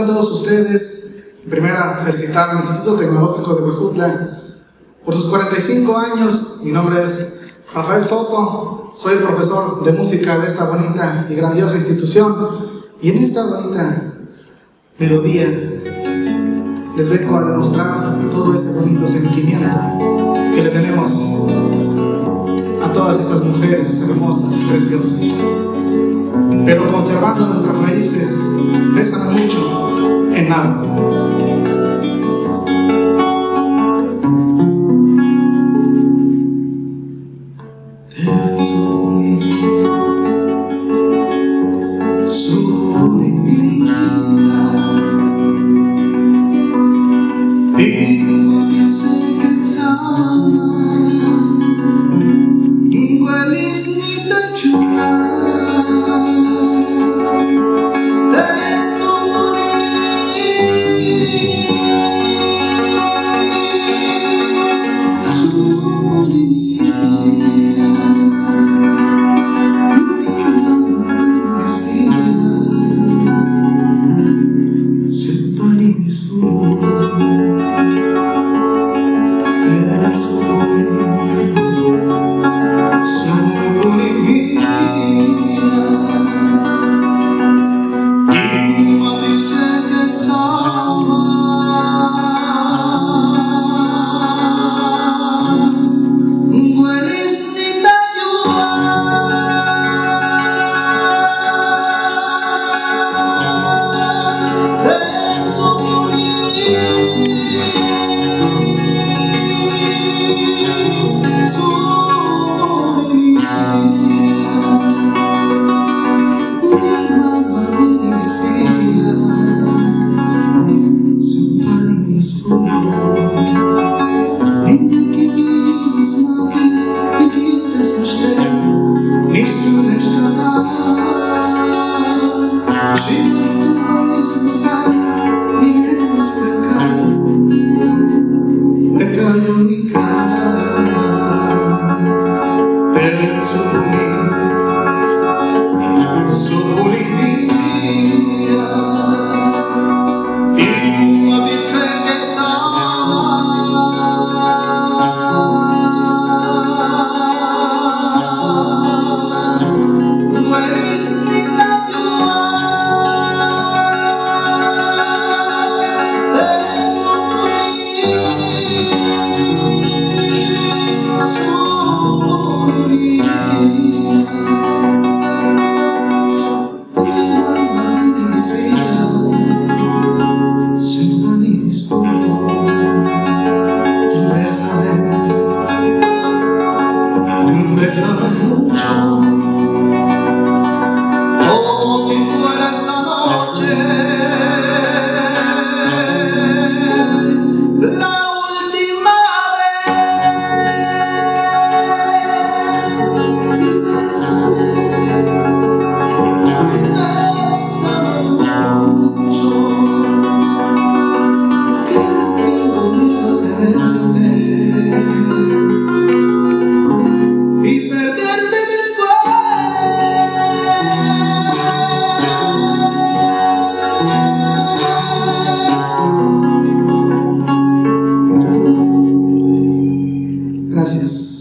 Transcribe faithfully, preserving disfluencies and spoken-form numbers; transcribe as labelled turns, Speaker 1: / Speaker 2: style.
Speaker 1: están todos ustedes? En primera, felicitar al Instituto Tecnológico de Huejutla por sus cuarenta y cinco años. Mi nombre es Rafael Soto, soy el profesor de música de esta bonita y grandiosa institución, y en esta bonita melodía les vengo a demostrar todo ese bonito sentimiento que le tenemos a todas esas mujeres hermosas, preciosas, pero conservando nuestras raíces. Besan mucho en náhuatl. Gracias.